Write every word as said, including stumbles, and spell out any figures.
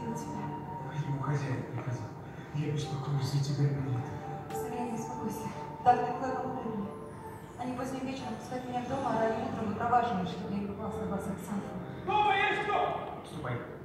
на тебя. Ему хозяин приказал. Я беспокоюсь за тебя, Мелита. Скорее не беспокойся. Так ты кое-кому времени. Они поздним вечером пускают меня в дом, а ранним утром выпроваживают, чтобы я не попался в вас, Александр. Дома есть кто? Ступай.